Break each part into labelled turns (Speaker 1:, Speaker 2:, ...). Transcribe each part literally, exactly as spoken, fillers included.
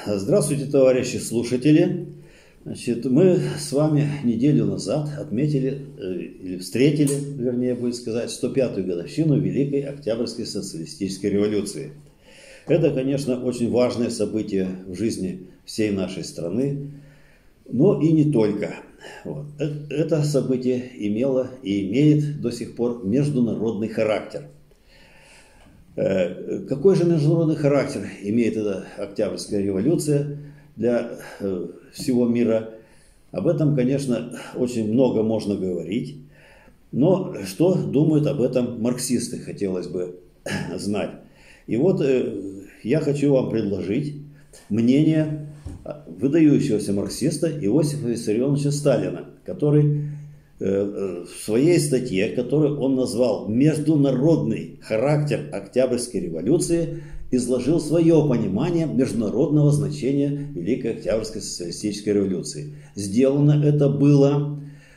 Speaker 1: Здравствуйте, товарищи слушатели. Значит, мы с вами неделю назад отметили, или встретили, вернее будет сказать, сто пятую годовщину Великой Октябрьской социалистической революции. Это, конечно, очень важное событие в жизни всей нашей страны, но и не только. Вот. Это событие имело и имеет до сих пор международный характер. Какой же международный характер имеет эта Октябрьская революция для всего мира? Об этом, конечно, очень много можно говорить. Но что думают об этом марксисты, хотелось бы знать. И вот я хочу вам предложить мнение выдающегося марксиста Иосифа Виссарионовича Сталина, который в своей статье, которую он назвал «Международный характер Октябрьской революции», изложил свое понимание международного значения Великой Октябрьской социалистической революции. Сделано это было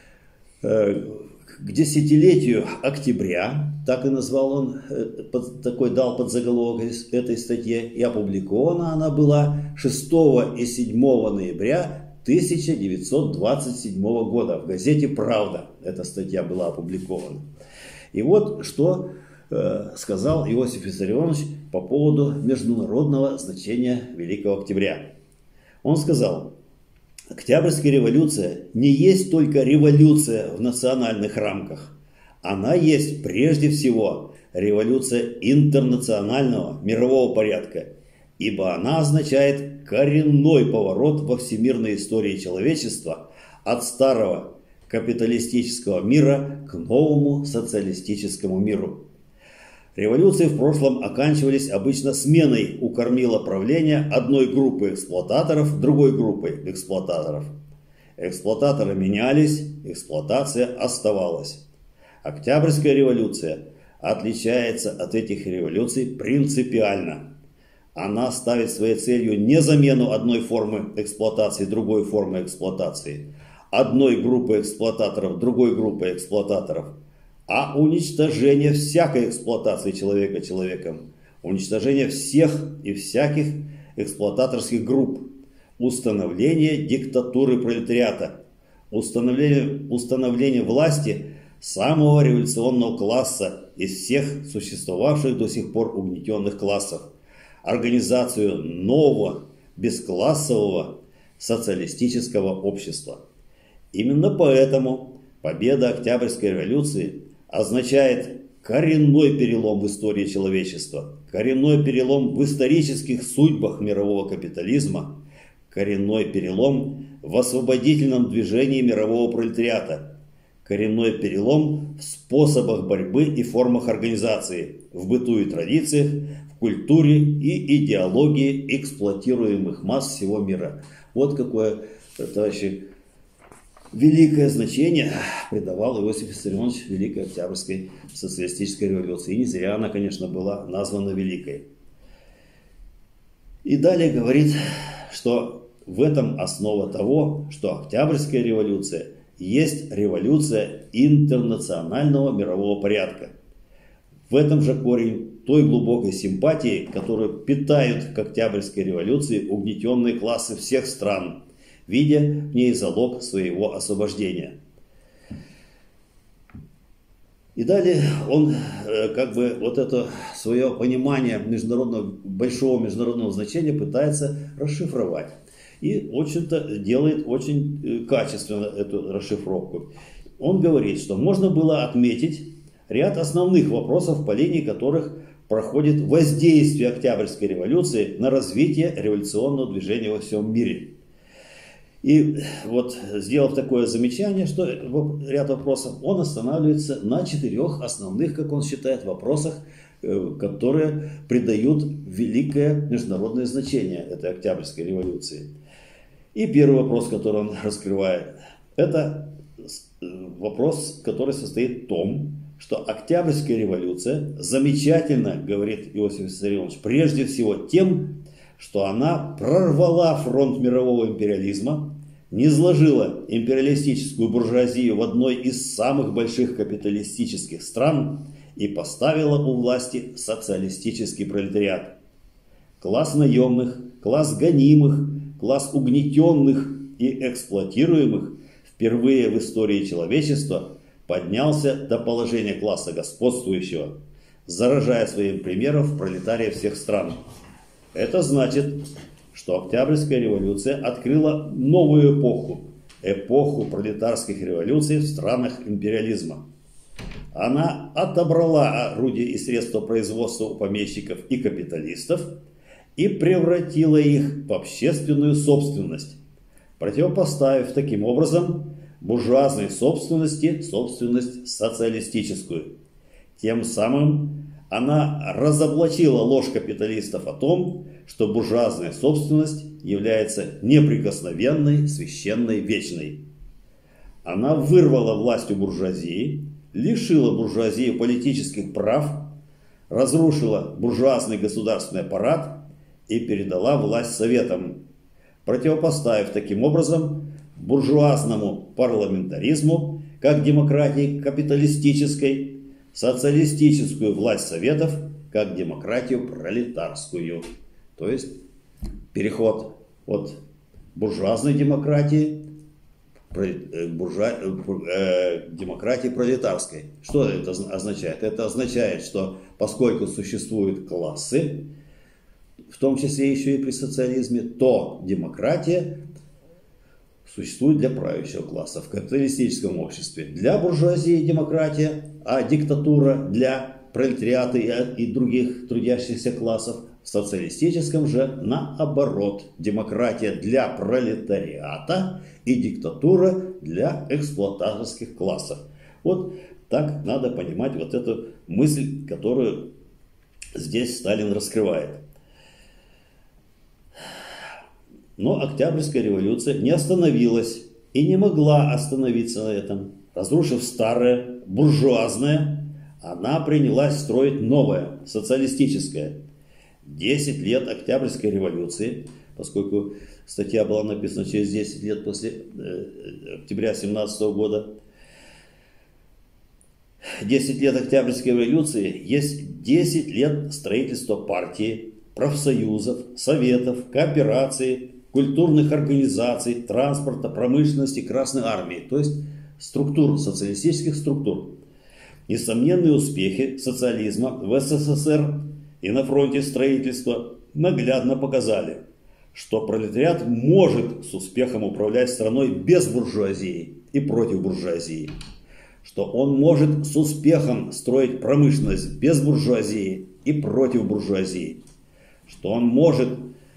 Speaker 1: к десятилетию октября, так и назвал он, такой дал подзаголовок этой статье, и опубликована она была шестого и седьмого ноября тысяча девятьсот двадцать седьмого года в газете «Правда». Эта статья была опубликована. И вот что э, сказал Иосиф Виссарионович по поводу международного значения Великого Октября. Он сказал: «Октябрьская революция не есть только революция в национальных рамках. Она есть прежде всего революция интернационального мирового порядка, ибо она означает коренной поворот во всемирной истории человечества от старого капиталистического мира к новому социалистическому миру. Революции в прошлом оканчивались обычно сменой у кормила правления одной группы эксплуататоров другой группой эксплуататоров. Эксплуататоры менялись, эксплуатация оставалась. Октябрьская революция отличается от этих революций принципиально. Она ставит своей целью не замену одной формы эксплуатации другой формы эксплуатации, одной группы эксплуататоров другой группы эксплуататоров, а уничтожение всякой эксплуатации человека человеком, уничтожение всех и всяких эксплуататорских групп, установление диктатуры пролетариата, установление, установление власти самого революционного класса из всех существовавших до сих пор угнетенных классов, организацию нового бесклассового социалистического общества. Именно поэтому победа Октябрьской революции означает коренной перелом в истории человечества, коренной перелом в исторических судьбах мирового капитализма, коренной перелом в освободительном движении мирового пролетариата, коренной перелом в способах борьбы и формах организации, в быту и традициях, в культуре и идеологии эксплуатируемых масс всего мира». Вот какое, товарищи, великое значение придавал Иосиф Виссарионович Великой Октябрьской социалистической революции. И не зря она, конечно, была названа Великой. И далее говорит, что в этом основа того, что Октябрьская революция есть революция интернационального мирового порядка. В этом же корень той глубокой симпатии, которую питают к Октябрьской революции угнетенные классы всех стран, видя в ней залог своего освобождения. И далее он как бы вот это свое понимание международного, большого международного значения пытается расшифровать. И, в общем-то, делает очень качественно эту расшифровку. Он говорит, что можно было отметить ряд основных вопросов, по линии которых проходит воздействие Октябрьской революции на развитие революционного движения во всем мире. И вот, сделав такое замечание, что ряд вопросов, он останавливается на четырех основных, как он считает, вопросах, которые придают великое международное значение этой Октябрьской революции. И первый вопрос, который он раскрывает, это вопрос, который состоит в том, что Октябрьская революция замечательно, говорит Иосиф Виссарионович, прежде всего тем, что она прорвала фронт мирового империализма, низложила империалистическую буржуазию в одной из самых больших капиталистических стран и поставила у власти социалистический пролетариат. класс наемных, класс гонимых, класс угнетенных и эксплуатируемых впервые в истории человечества поднялся до положения класса господствующего, заражая своим примером пролетариев всех стран. Это значит, что Октябрьская революция открыла новую эпоху, эпоху пролетарских революций в странах империализма. Она отобрала орудия и средства производства у помещиков и капиталистов и превратила их в общественную собственность, противопоставив таким образом буржуазной собственности собственность социалистическую. Тем самым она разоблачила ложь капиталистов о том, что буржуазная собственность является неприкосновенной, священной, вечной. Она вырвала власть у буржуазии, лишила буржуазии политических прав, разрушила буржуазный государственный аппарат и передала власть советам, противопоставив таким образом буржуазному парламентаризму, как демократии капиталистической, социалистическую власть советов, как демократию пролетарскую. То есть переход от буржуазной демократии к буржуа... э, демократии пролетарской. Что это означает? Это означает, что поскольку существуют классы, в том числе еще и при социализме, то демократия существует для правящего класса в капиталистическом обществе. Для буржуазии демократия, а диктатура для пролетариата и других трудящихся классов. В социалистическом же наоборот. Демократия для пролетариата и диктатура для эксплуататорских классов. Вот так надо понимать вот эту мысль, которую здесь Сталин раскрывает. Но Октябрьская революция не остановилась и не могла остановиться на этом. Разрушив старое, буржуазное, она принялась строить новое, социалистическое. Десять лет Октябрьской революции, поскольку статья была написана через десять лет после э, октября семнадцатого года, десять лет Октябрьской революции есть десять лет строительства партии, профсоюзов, советов, кооперации, культурных организаций, транспорта, промышленности, Красной армии, то есть структур, социалистических структур. Несомненные успехи социализма в СССР и на фронте строительства наглядно показали, что пролетариат может с успехом управлять страной без буржуазии и против буржуазии, что он может с успехом строить промышленность без буржуазии и против буржуазии, что он может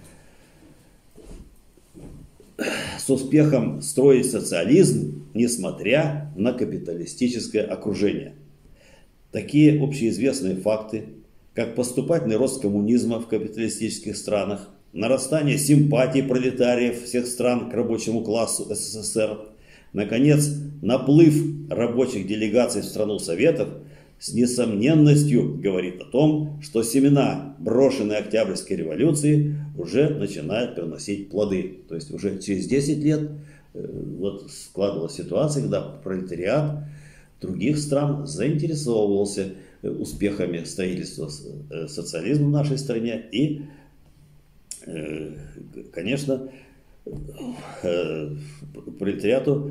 Speaker 1: с успехом строить социализм, несмотря на капиталистическое окружение. Такие общеизвестные факты, как поступательный рост коммунизма в капиталистических странах, нарастание симпатий пролетариев всех стран к рабочему классу СССР, наконец, наплыв рабочих делегаций в страну Советов, с несомненностью говорит о том, что семена, брошенные Октябрьской революции, уже начинают приносить плоды. То есть уже через десять лет вот складывалась ситуация, когда пролетариат других стран заинтересовывался успехами строительства социализма в нашей стране. И, конечно, пролетариату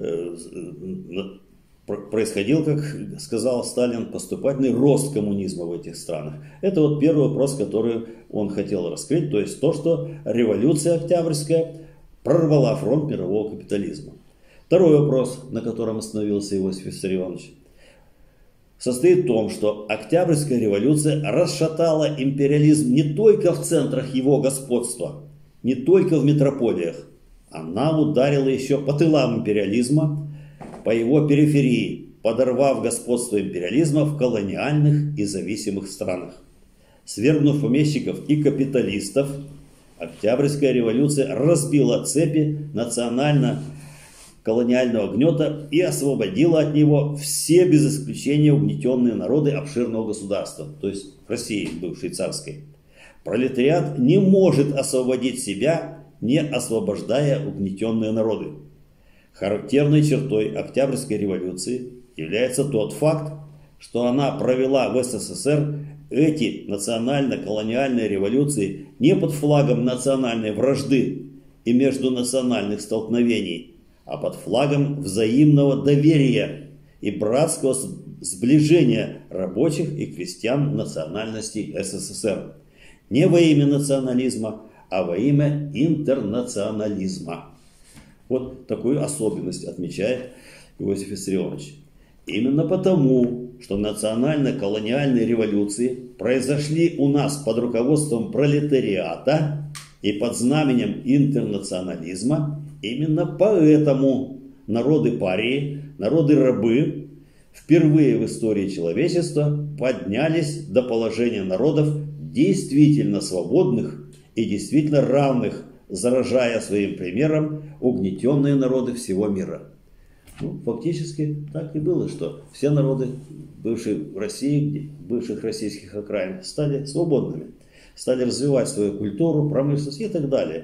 Speaker 1: происходил, как сказал Сталин, поступательный рост коммунизма в этих странах. Это вот первый вопрос, который он хотел раскрыть, то есть то, что революция Октябрьская прорвала фронт мирового капитализма. Второй вопрос, на котором остановился Иосиф Виссарионович, состоит в том, что Октябрьская революция расшатала империализм не только в центрах его господства, не только в метрополиях. Она ударила еще по тылам империализма, по его периферии, подорвав господство империализма в колониальных и зависимых странах. Свергнув помещиков и капиталистов, Октябрьская революция разбила цепи национально-колониального гнета и освободила от него все без исключения угнетенные народы обширного государства, то есть России, бывшей царской. Пролетариат не может освободить себя, не освобождая угнетенные народы. Характерной чертой Октябрьской революции является тот факт, что она провела в СССР эти национально-колониальные революции не под флагом национальной вражды и междунациональных столкновений, а под флагом взаимного доверия и братского сближения рабочих и крестьян национальностей СССР. Не во имя национализма, а во имя интернационализма. Вот такую особенность отмечает Иосиф Виссарионович. Именно потому, что национально-колониальные революции произошли у нас под руководством пролетариата и под знаменем интернационализма, именно поэтому народы-парии, народы-рабы впервые в истории человечества поднялись до положения народов действительно свободных и действительно равных, заражая своим примером угнетенные народы всего мира. Ну, фактически так и было, что все народы бывшей России, бывших российских окраин стали свободными, стали развивать свою культуру, промышленность и так далее.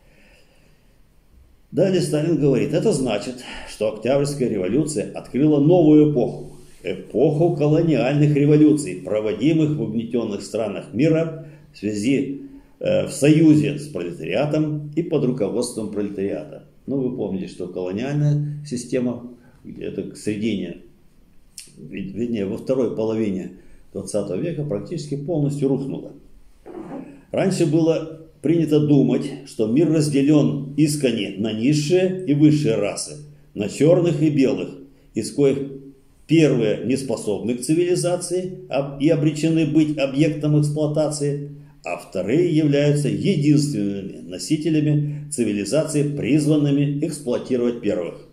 Speaker 1: Далее Сталин говорит, это значит, что Октябрьская революция открыла новую эпоху, эпоху колониальных революций, проводимых в угнетенных странах мира в связи э, в союзе с пролетариатом и под руководством пролетариата. Ну, вы помните, что колониальная система, это к середине, вернее, во второй половине двадцатого века практически полностью рухнула. Раньше было принято думать, что мир разделен искони на низшие и высшие расы, на черных и белых, из коих первые не способны к цивилизации и обречены быть объектом эксплуатации, а вторые являются единственными носителями цивилизации, призванными эксплуатировать первых.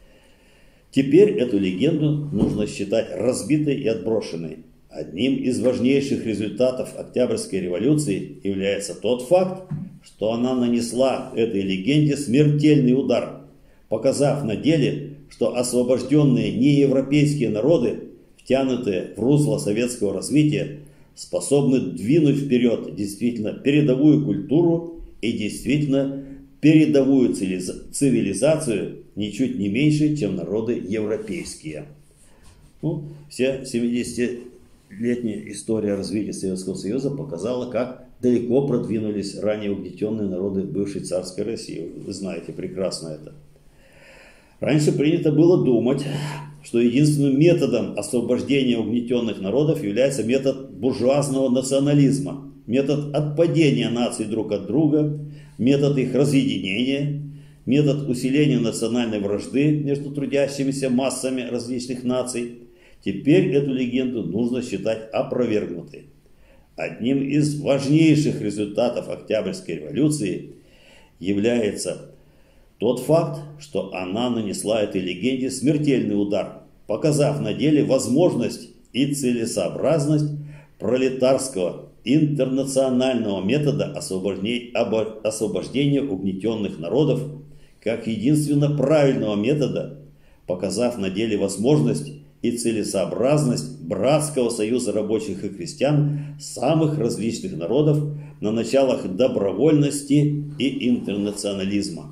Speaker 1: Теперь эту легенду нужно считать разбитой и отброшенной. Одним из важнейших результатов Октябрьской революции является тот факт, что она нанесла этой легенде смертельный удар, показав на деле, что освобожденные неевропейские народы, втянутые в русло советского развития, способны двинуть вперед действительно передовую культуру и действительно передовую цивилизацию ничуть не меньше, чем народы европейские. Ну, вся семидесятилетняя история развития Советского Союза показала, как далеко продвинулись ранее угнетенные народы бывшей царской России. Вы знаете прекрасно это. Раньше принято было думать, что единственным методом освобождения угнетенных народов является метод буржуазного национализма, метод отпадения наций друг от друга, метод их разъединения, метод усиления национальной вражды между трудящимися массами различных наций. Теперь эту легенду нужно считать опровергнутой. Одним из важнейших результатов Октябрьской революции является тот факт, что она нанесла этой легенде смертельный удар, показав на деле возможность и целесообразность пролетарского интернационального метода освобождения угнетенных народов как единственно правильного метода, показав на деле возможность и целесообразность братского союза рабочих и крестьян самых различных народов на началах добровольности и интернационализма.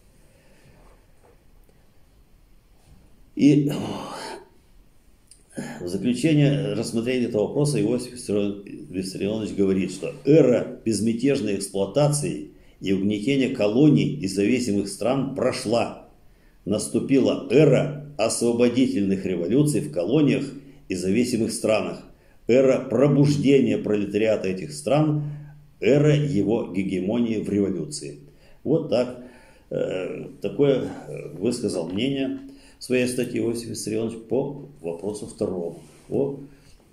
Speaker 1: И в заключение рассмотрения этого вопроса Иосиф Виссарионович говорит, что эра безмятежной эксплуатации и угнетения колоний и зависимых стран прошла. Наступила эра освободительных революций в колониях и зависимых странах, эра пробуждения пролетариата этих стран, эра его гегемонии в революции. Вот так, э, такое высказал мнение в своей статье Иосиф Виссарионович по вопросу второму, о,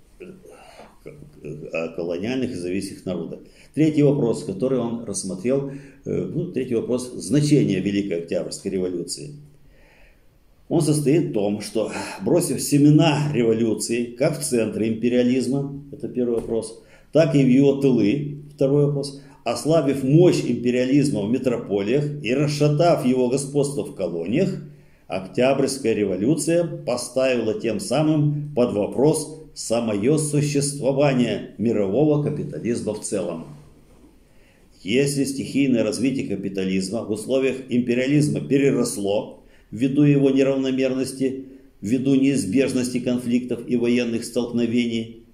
Speaker 1: о колониальных и зависимых народах. Третий вопрос, который он рассмотрел, ну, третий вопрос значения Великой Октябрьской революции. Он состоит в том, что, бросив семена революции как в центре империализма, это первый вопрос, так и в его тылы, второй вопрос, ослабив мощь империализма в метрополиях и расшатав его господство в колониях, Октябрьская революция поставила тем самым под вопрос самое существование мирового капитализма в целом. Если стихийное развитие капитализма в условиях империализма переросло ввиду его неравномерности, ввиду неизбежности конфликтов и военных столкновений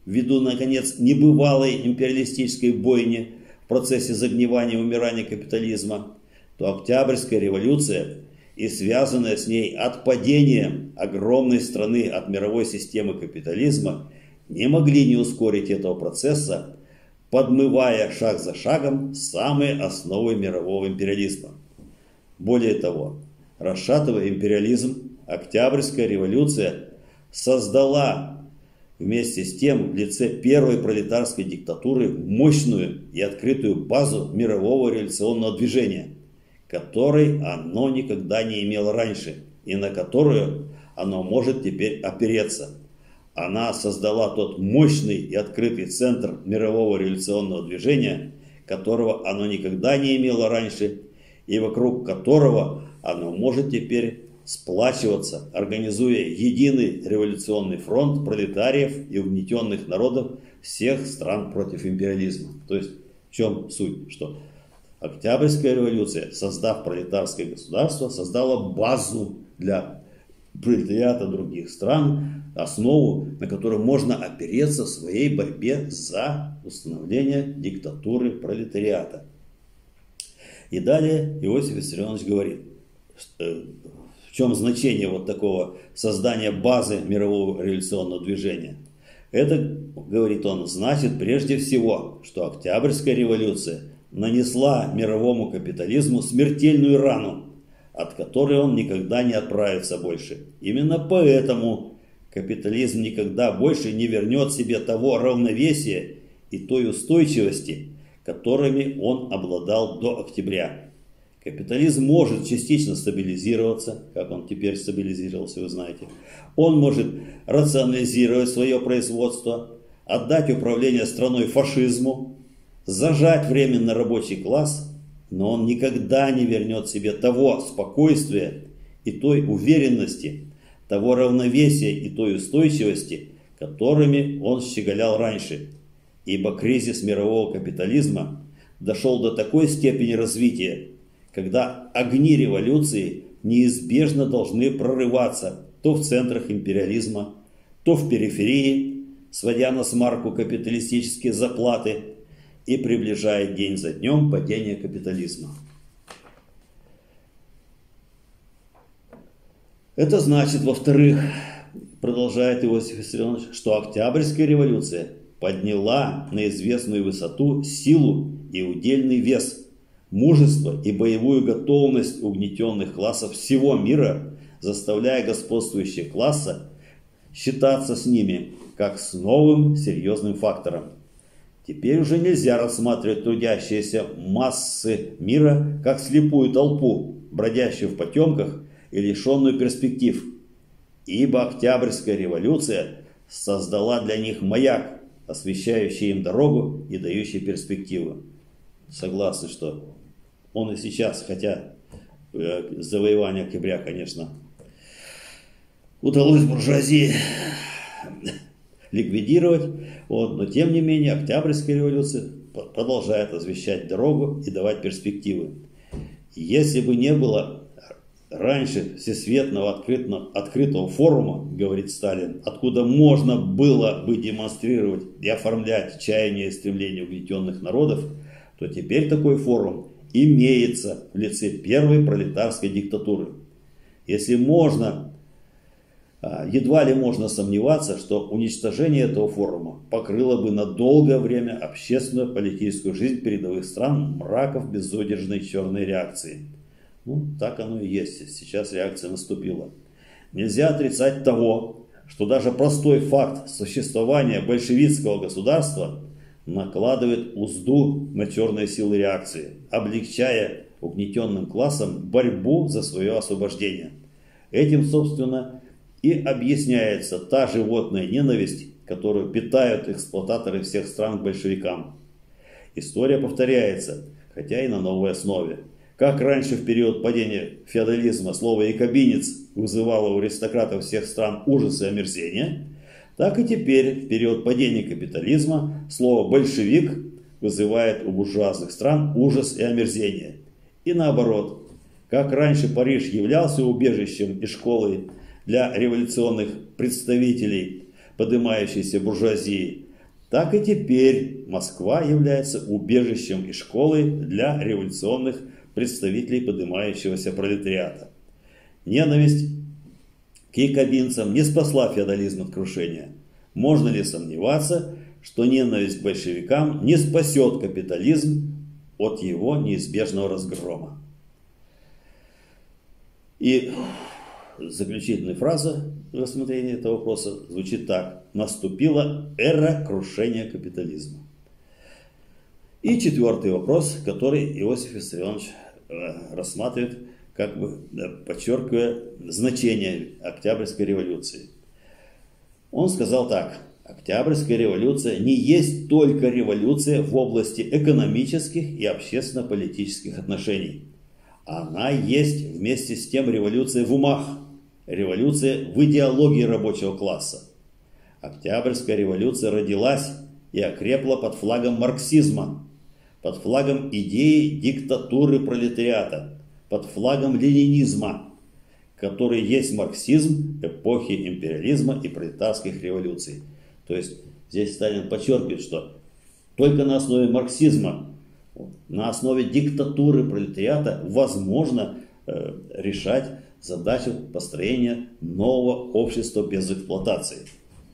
Speaker 1: ввиду, наконец, небывалой империалистической бойни в процессе загнивания и умирания капитализма, то Октябрьская революция и связанное с ней отпадение огромной страны от мировой системы капитализма не могли не ускорить этого процесса, подмывая шаг за шагом самые основы мирового империализма. Более того, расшатывая империализм, Октябрьская революция создала вместе с тем в лице первой пролетарской диктатуры мощную и открытую базу мирового революционного движения, которой оно никогда не имело раньше и на которую оно может теперь опереться. Она создала тот мощный и открытый центр мирового революционного движения, которого оно никогда не имело раньше и вокруг которого оно может теперь сплачиваться, организуя единый революционный фронт пролетариев и угнетенных народов всех стран против империализма. То есть в чем суть? Что Октябрьская революция, создав пролетарское государство, создала базу для пролетариата других стран, основу, на которую можно опереться в своей борьбе за установление диктатуры пролетариата. И далее Иосиф Виссарионович говорит, в чем значение вот такого создания базы мирового революционного движения. Это, говорит он, значит прежде всего, что Октябрьская революция нанесла мировому капитализму смертельную рану, от которой он никогда не отправится больше. Именно поэтому капитализм никогда больше не вернет себе того равновесия и той устойчивости, которыми он обладал до октября. Капитализм может частично стабилизироваться, как он теперь стабилизировался, вы знаете. Он может рационализировать свое производство, отдать управление страной фашизму, зажать временно рабочий класс, но он никогда не вернет себе того спокойствия и той уверенности, того равновесия и той устойчивости, которыми он щеголял раньше. Ибо кризис мирового капитализма дошел до такой степени развития, когда огни революции неизбежно должны прорываться то в центрах империализма, то в периферии, сводя на смарку капиталистические заплаты и приближая день за днем падение капитализма. Это значит, во-вторых, продолжает Иосиф Виссарионович, что Октябрьская революция подняла на известную высоту силу и удельный вес, мужество и боевую готовность угнетенных классов всего мира, заставляя господствующие классы считаться с ними как с новым серьезным фактором. Теперь уже нельзя рассматривать трудящиеся массы мира как слепую толпу, бродящую в потемках и лишенную перспектив, ибо Октябрьская революция создала для них маяк, освещающий им дорогу и дающий перспективу. Согласны, что он и сейчас, хотя э, завоевание октября, конечно, удалось буржуазии ликвидировать, вот, но тем не менее Октябрьская революция продолжает освещать дорогу и давать перспективы. Если бы не было раньше всесветного открытого, открытого форума, говорит Сталин, откуда можно было бы демонстрировать и оформлять чаяния и стремления угнетенных народов, то теперь такой форум имеется в лице первой пролетарской диктатуры. Если можно, едва ли можно сомневаться, что уничтожение этого форума покрыло бы на долгое время общественную политическую жизнь передовых стран мраков безудержной черной реакции. Ну, так оно и есть. Сейчас реакция наступила. Нельзя отрицать того, что даже простой факт существования большевистского государства накладывает узду на черные силы реакции, облегчая угнетенным классам борьбу за свое освобождение. Этим, собственно, и объясняется та животная ненависть, которую питают эксплуататоры всех стран к большевикам. История повторяется, хотя и на новой основе. Как раньше в период падения феодализма слово «якобинец» вызывало у аристократов всех стран ужас и омерзение, так и теперь в период падения капитализма слово «большевик» вызывает у буржуазных стран ужас и омерзение. И наоборот, как раньше Париж являлся убежищем и школой для революционных представителей поднимающейся буржуазии, так и теперь Москва является убежищем и школой для революционных представителей поднимающегося пролетариата. Ненависть к якобинцам не спасла феодализм от крушения. Можно ли сомневаться, что ненависть к большевикам не спасет капитализм от его неизбежного разгрома? И заключительная фраза в рассмотрении этого вопроса звучит так: наступила эра крушения капитализма. И четвертый вопрос, который Иосиф Виссарионович рассматривает, как бы подчеркивая значение Октябрьской революции. Он сказал так: Октябрьская революция не есть только революция в области экономических и общественно-политических отношений. Она есть вместе с тем революция в умах, революция в идеологии рабочего класса. Октябрьская революция родилась и окрепла под флагом марксизма, под флагом идеи диктатуры пролетариата, под флагом ленинизма, который есть марксизм эпохи империализма и пролетарских революций. То есть здесь Сталин подчеркивает, что только на основе марксизма, на основе диктатуры пролетариата возможно э, решать задачу построения нового общества без эксплуатации.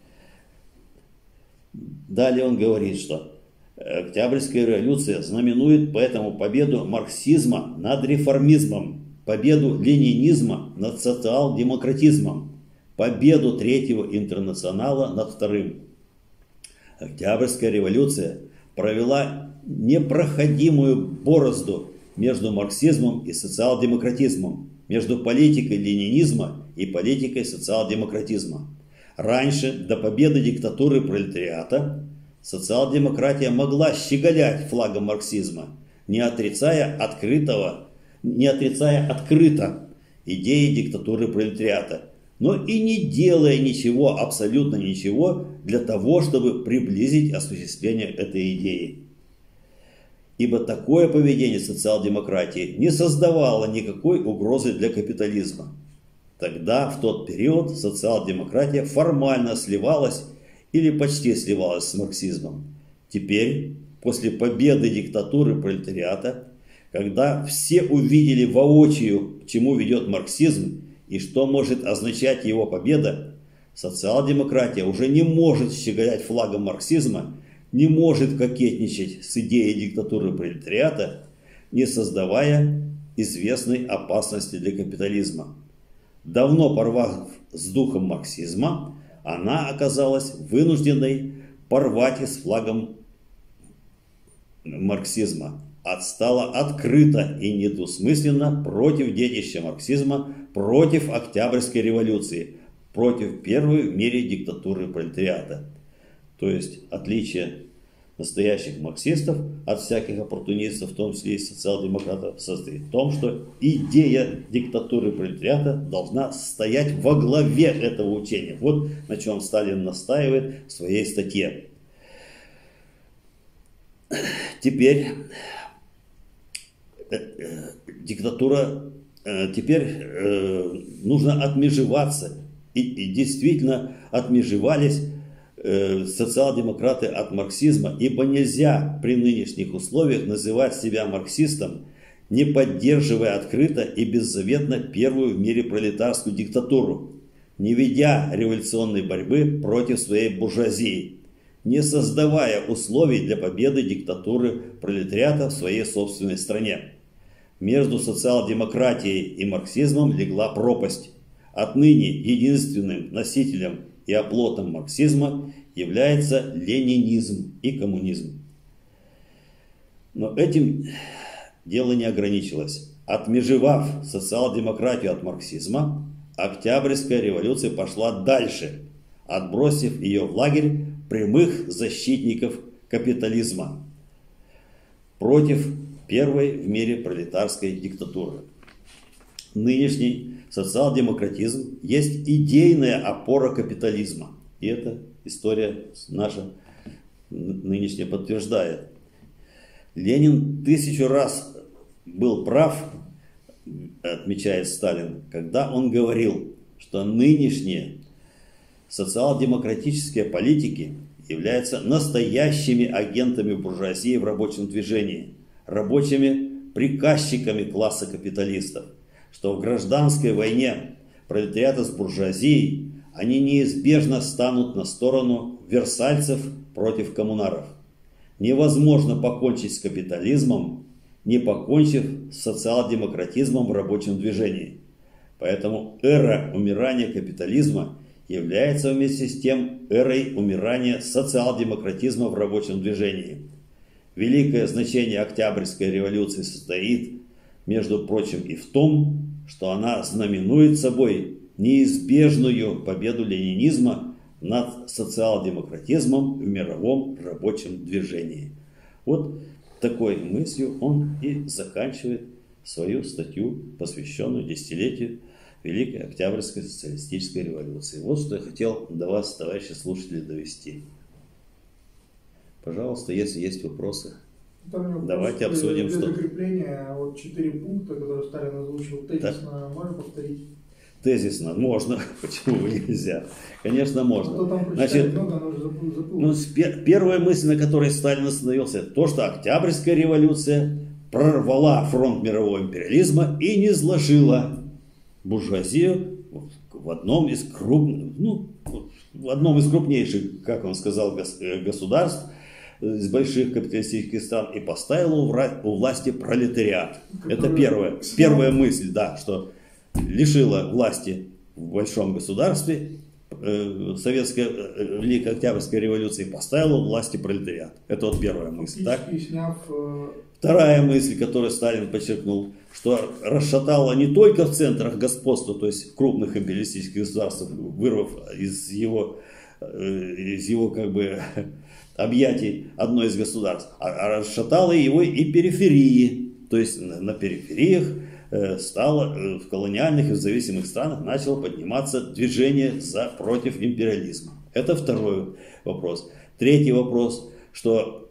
Speaker 1: Далее он говорит, что Октябрьская революция знаменует поэтому победу марксизма над реформизмом, победу ленинизма над социал-демократизмом, победу Третьего интернационала над Вторым. Октябрьская революция провела непроходимую борозду между марксизмом и социал-демократизмом, между политикой ленинизма и политикой социал-демократизма. Раньше, до победы диктатуры пролетариата, социал-демократия могла щеголять флагом марксизма, не отрицая открытого, не отрицая открыто идеи диктатуры пролетариата, но и не делая ничего, абсолютно ничего, для того, чтобы приблизить осуществление этой идеи. Ибо такое поведение социал-демократии не создавало никакой угрозы для капитализма. Тогда, в тот период, социал-демократия формально сливалась или почти сливалась с марксизмом. Теперь, после победы диктатуры пролетариата, когда все увидели воочию, к чему ведет марксизм и что может означать его победа, социал-демократия уже не может щеголять флагом марксизма, не может кокетничать с идеей диктатуры пролетариата, не создавая известной опасности для капитализма. Давно порвав с духом марксизма, она оказалась вынужденной порвать и с флагом марксизма. Отстала открыто и недвусмысленно против детища марксизма, против Октябрьской революции, против первой в мире диктатуры пролетариата. То есть отличие настоящих марксистов от всяких оппортунистов, в том числе и социал-демократов, состоит в том, что идея диктатуры пролетариата должна стоять во главе этого учения. Вот на чем Сталин настаивает в своей статье. Теперь диктатура, теперь нужно отмежеваться. И, и действительно отмежевались социал-демократы от марксизма, ибо нельзя при нынешних условиях называть себя марксистом, не поддерживая открыто и беззаветно первую в мире пролетарскую диктатуру, не ведя революционной борьбы против своей буржуазии, не создавая условий для победы диктатуры пролетариата в своей собственной стране. Между социал-демократией и марксизмом легла пропасть. Отныне единственным носителем и оплотом марксизма является ленинизм и коммунизм. Но этим дело не ограничилось. Отмежевав социал-демократию от марксизма, Октябрьская революция пошла дальше, отбросив ее в лагерь прямых защитников капитализма против первой в мире пролетарской диктатуры. Нынешний социал-демократизм есть идейная опора капитализма. И эта история наша нынешняя подтверждает. Ленин тысячу раз был прав, отмечает Сталин, когда он говорил, что нынешние социал-демократические политики являются настоящими агентами буржуазии в рабочем движении, рабочими приказчиками класса капиталистов, что в гражданской войне пролетариата с буржуазией они неизбежно станут на сторону версальцев против коммунаров. Невозможно покончить с капитализмом, не покончив с социал-демократизмом в рабочем движении. Поэтому эра умирания капитализма является вместе с тем эрой умирания социал-демократизма в рабочем движении. Великое значение Октябрьской революции состоит, между прочим, и в том, что она знаменует собой неизбежную победу ленинизма над социал-демократизмом в мировом рабочем движении. Вот такой мыслью он и заканчивает свою статью, посвященную десятилетию Великой Октябрьской социалистической революции. Вот что я хотел до вас, товарищи слушатели, довести. Пожалуйста, если есть вопросы,
Speaker 2: Там
Speaker 1: давайте обсудим.
Speaker 2: Для
Speaker 1: что
Speaker 2: закрепления вот четыре пункта, которые Сталин озвучил, тезисно можно повторить?
Speaker 1: Тезисно можно, почему нельзя? Конечно, можно.
Speaker 2: А то там
Speaker 1: Значит,
Speaker 2: много, но забыл, забыл.
Speaker 1: ну, первая мысль, на которой Сталин остановился, то, что Октябрьская революция прорвала фронт мирового империализма и не сложила буржуазию в одном из крупных, ну, в одном из крупнейших, как он сказал, государств из больших капиталистических стран и поставила у власти пролетариат. Это первая, первая мысль, да, что лишила власти в большом государстве э, советская э, Великая Октябрьская революция и поставила у власти пролетариат. Это вот первая мысль. Так?
Speaker 2: Сняв, э...
Speaker 1: Вторая мысль, которую Сталин подчеркнул, что расшатала не только в центрах господства, то есть в крупных империалистических государствах, вырвав из его, э, из его как бы объятий одно из государств, а, а расшатала его и периферии, то есть на, на перифериях стало в колониальных и в зависимых странах начало подниматься движение за, против империализма. Это второй вопрос. Третий вопрос, что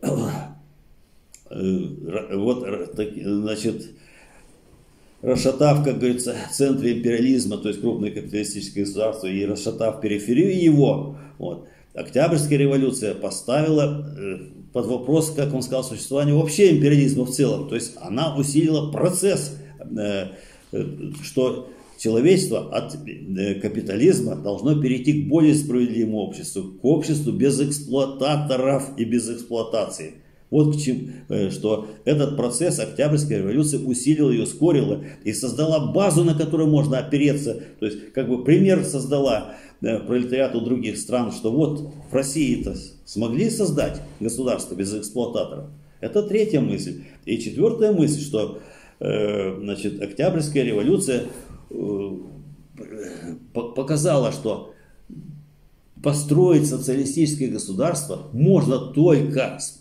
Speaker 1: вот, значит, расшатав, как говорится, центры империализма, то есть крупные капиталистические государства, и расшатав периферию его, вот, Октябрьская революция поставила под вопрос, как он сказал, существование вообще империализма в целом. То есть она усилила процесс, что человечество от капитализма должно перейти к более справедливому обществу, к обществу без эксплуататоров и без эксплуатации. Вот к чему, что этот процесс Октябрьской революции усилила и ускорила и создала базу, на которую можно опереться. То есть как бы пример создала пролетариату других стран, что вот в России-то смогли создать государство без эксплуататоров. Это третья мысль. И четвертая мысль, что значит, Октябрьская революция показала, что построить социалистическое государство можно только с,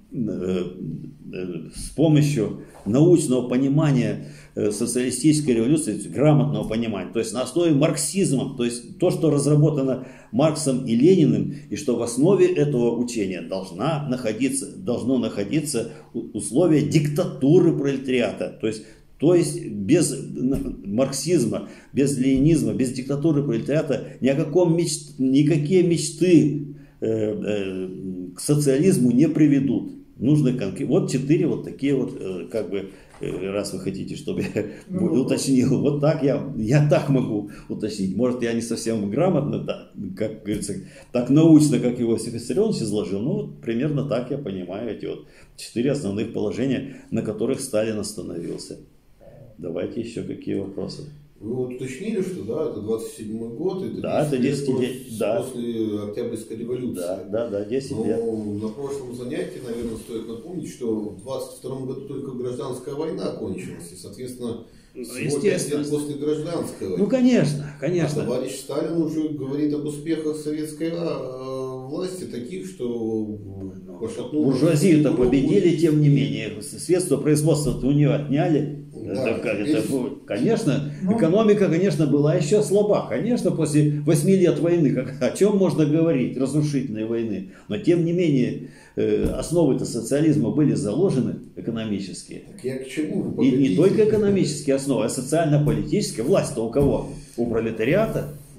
Speaker 1: с помощью научного понимания социалистической революции, грамотного понимания, то есть на основе марксизма, то есть то, что разработано Марксом и Лениным, и что в основе этого учения должна находиться, должно находиться условие диктатуры пролетариата, то есть, то есть без марксизма, без ленинизма, без диктатуры пролетариата ни о каком меч... никакие мечты э, э, к социализму не приведут. Нужно конкретно. Вот четыре вот такие вот, э, как бы, раз вы хотите, чтобы я ну, уточнил, вот так я, я так могу уточнить. Может, я не совсем грамотно, так, как говорится, так научно, как Иосиф Виссарионович изложил, но вот примерно так я понимаю эти вот четыре основных положения, на которых Сталин остановился. Давайте еще какие вопросы.
Speaker 3: Вы вот уточнили, что да, это двадцать седьмой год, это
Speaker 1: да,
Speaker 3: десять лет
Speaker 1: после, да.
Speaker 3: после Октябрьской революции.
Speaker 1: Да, да, да, десять лет.
Speaker 3: Но на прошлом занятии, наверное, стоит напомнить, что в двадцать втором году только гражданская война кончилась, и, соответственно, всего пять лет после гражданской войны.
Speaker 1: Ну, конечно, конечно.
Speaker 3: А товарищ Сталин уже говорит об успехах советской власти, таких, что пошатнуло.
Speaker 1: Буржуазию-то победили, тем не менее, средства производства у нее отняли. Да, это, это, конечно, ну, экономика, конечно, была еще слаба. Конечно, после восьми лет войны, как, о чем можно говорить, разрушительной войны. Но, тем не менее, э, основы-то социализма были заложены экономические.
Speaker 3: Так я к чему?
Speaker 1: И не только экономические основы, а социально-политические. Власть-то у кого? У пролетариата.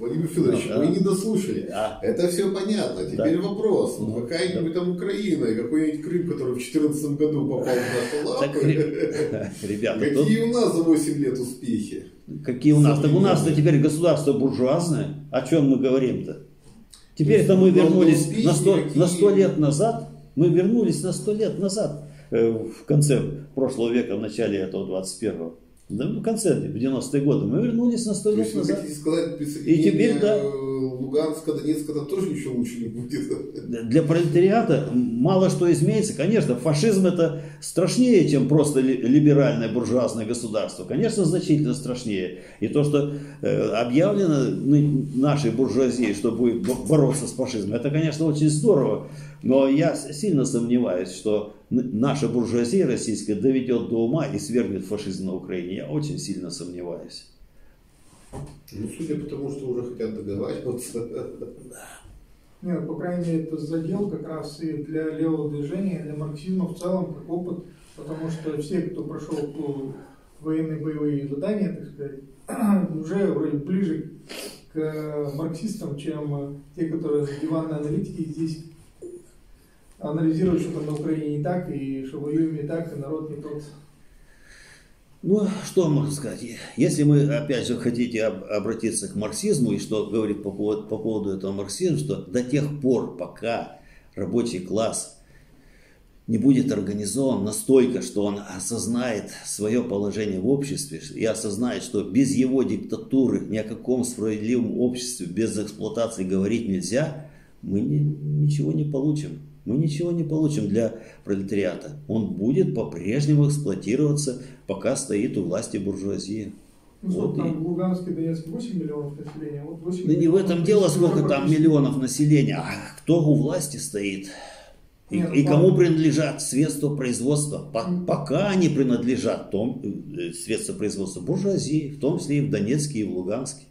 Speaker 3: Владимир Федорович,
Speaker 1: да,
Speaker 3: вы
Speaker 1: да.
Speaker 3: не дослушали.
Speaker 1: А.
Speaker 3: Это все понятно. Теперь да. вопрос. Ну, какая-нибудь да. там Украина и какой-нибудь Крым, который в две тысячи четырнадцатом году попал в наши лапы.
Speaker 1: Ребята,
Speaker 3: какие у нас за восемь лет успехи?
Speaker 1: Какие у нас? Так у нас-то теперь государство буржуазное. О чем мы говорим-то? Теперь-то мы вернулись на сто, на сто лет назад. Мы вернулись на сто лет назад. В конце прошлого века, в начале этого двадцать первого. Да, в конце, в девяностые годы. Мы вернулись на сто лет назад.
Speaker 3: Хотите сказать,
Speaker 1: и теперь, да,
Speaker 3: Луганска, Донецка там тоже ничего лучше не будет?
Speaker 1: Для пролетариата мало что изменится. Конечно, фашизм это страшнее, чем просто либеральное буржуазное государство. Конечно, значительно страшнее. И то, что объявлено нашей буржуазией, что будет бороться с фашизмом, это, конечно, очень здорово. Но я сильно сомневаюсь, что наша буржуазия российская доведет до ума и свергнет фашизм на Украине. Я очень сильно сомневаюсь.
Speaker 3: Ну, судя по тому, что уже хотят договариваться.
Speaker 2: Нет, по крайней мере, это задел как раз и для левого движения, для марксизма в целом, как опыт. Потому что все, кто прошел военные боевые задания, так сказать, уже вроде ближе к марксистам, чем те, которые диванные аналитики здесь анализируют, что там на Украине не так, и что воюем не так, и народ не тот.
Speaker 1: Ну, что можно сказать? Если мы, опять же, хотите об, обратиться к марксизму, и что говорит по поводу, по поводу этого марксизма, что до тех пор, пока рабочий класс не будет организован настолько, что он осознает свое положение в обществе и осознает, что без его диктатуры ни о каком справедливом обществе, без эксплуатации говорить нельзя, мы не, ничего не получим. Мы ничего не получим для пролетариата. Он будет по-прежнему эксплуатироваться, пока стоит у власти буржуазия.
Speaker 2: Ну, вот там и... в Луганске и Донецке восемь миллионов населения. Вот восемь
Speaker 1: да не в этом дело, сколько там миллионов населения, а кто у власти стоит. И, Нет, и кому принадлежат средства производства. По, пока они принадлежат том, средства производства буржуазии, в том числе и в Донецке, и в Луганске.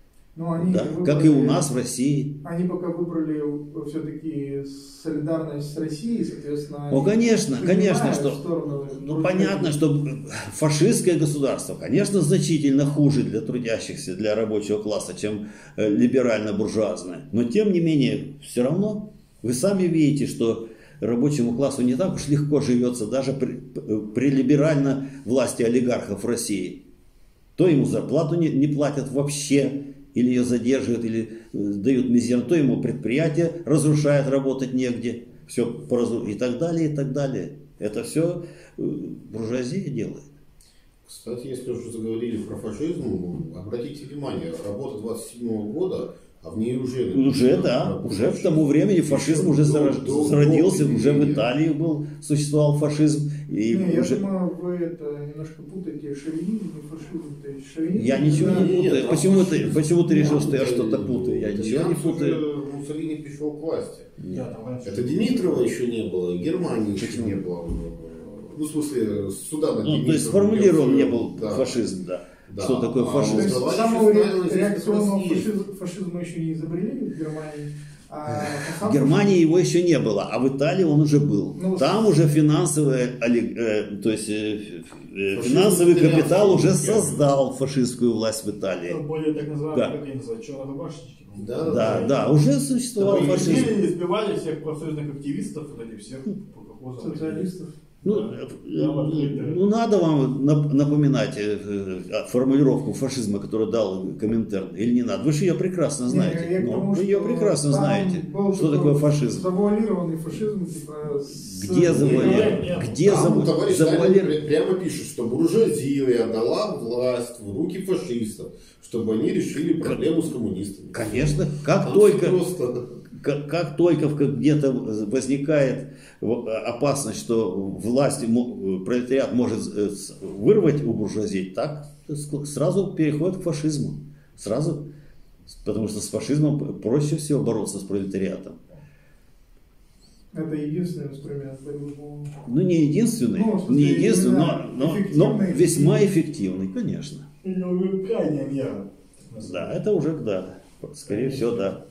Speaker 2: Но они
Speaker 1: да,
Speaker 2: выбрали,
Speaker 1: как и у нас в России.
Speaker 2: Они пока выбрали все-таки солидарность с Россией, соответственно...
Speaker 1: Ну, конечно, конечно, что... Ну, понятно, что фашистское государство, конечно, значительно хуже для трудящихся, для рабочего класса, чем либерально-буржуазное. Но, тем не менее, все равно вы сами видите, что рабочему классу не так уж легко живется даже при, при либеральной власти олигархов в России. То ему зарплату не, не платят вообще, или ее задерживают, или дают мизерно, то ему предприятие разрушает, работать негде, все и так далее, и так далее. Это все буржуазия делает.
Speaker 3: Кстати, если уже заговорили про фашизм, обратите внимание, работа двадцать седьмого года, а в ней уже...
Speaker 1: Уже, да, уже к тому времени фашизм уже зародился, уже в Италии был, существовал фашизм. И
Speaker 2: не,
Speaker 1: уже...
Speaker 2: я думаю, вы это немножко путаете, шовинизм и фашизм. То есть шовинизм,
Speaker 1: я ничего
Speaker 2: да,
Speaker 1: не путаю.
Speaker 3: Нет,
Speaker 1: почему,
Speaker 3: а
Speaker 1: ты, почему ты решил, что я
Speaker 3: это,
Speaker 1: что-то путаю? Я ничего не путаю.
Speaker 3: Муссолини пришел к власти.
Speaker 2: Нет,
Speaker 3: это Димитрова еще не было, Германии еще не было. Ну, в смысле, суда над
Speaker 1: ну, то есть сформулирован не был да. фашизм, да. Да. Что такое фашизм?
Speaker 2: А, самого реакционного фашизма, фашизма еще не изобрели в Германии. А
Speaker 1: в Германии его еще не было, а в Италии он уже был. Ну, Там уже финансовый, э, то есть, э, э, финансовый капитал уже создал фашистскую власть в Италии.
Speaker 4: Это более так называемые, да. как они называют, чернорубашечники.
Speaker 1: Да, да, да, да, уже существовал да, фашизм.
Speaker 4: Они избивали всех профсоюзных активистов, вот этих всех
Speaker 2: социалистов.
Speaker 1: Ну, ну, надо вам напоминать формулировку фашизма, которую дал Коминтерн, или не надо? Вы же ее прекрасно знаете.
Speaker 2: Не, тому,
Speaker 1: вы ее прекрасно знаете, что такое фашизм.
Speaker 2: Завуалированный фашизм. Типа, с...
Speaker 1: Где завуалированный? Где
Speaker 3: завуалированный? Прямо пишет, что буржуазия отдала власть в руки фашистов, чтобы они решили проблему с коммунистами.
Speaker 1: Конечно, как только... Как, как только где-то возникает опасность, что власть, пролетариат может вырвать у буржуазии, так сразу переходит к фашизму. Сразу, потому что с фашизмом проще всего бороться с пролетариатом.
Speaker 2: Это единственный инструмент.
Speaker 1: Ну, не единственный, ну, не единственный, но, но, но весьма эффективный, конечно.
Speaker 4: Ну, крайняя мера.
Speaker 1: Да, это уже, да, скорее всего, да.